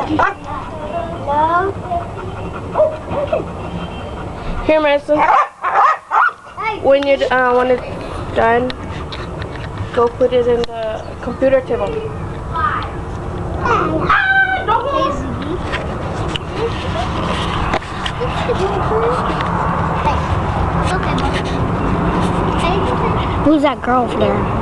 No. Here, Madison. When it's done, go put it in the computer table. Who's that girl over there?